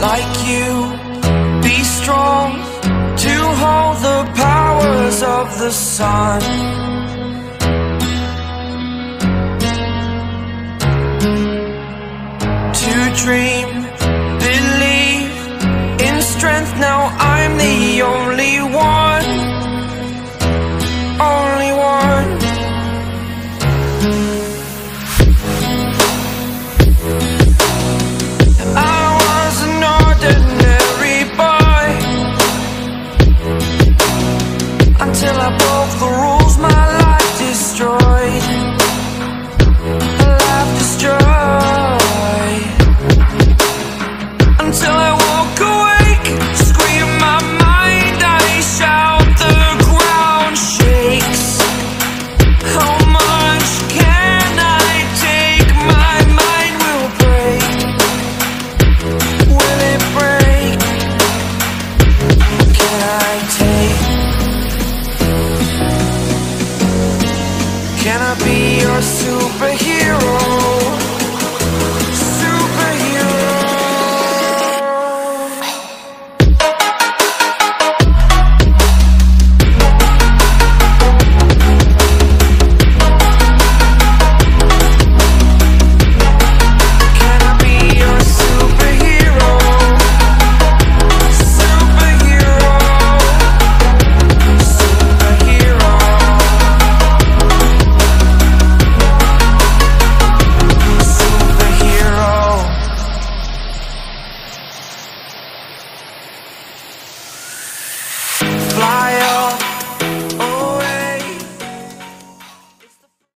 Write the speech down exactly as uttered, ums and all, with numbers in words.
like you, be strong to hold the powers of the sun. To dream, believe in strength, now I'm the only one.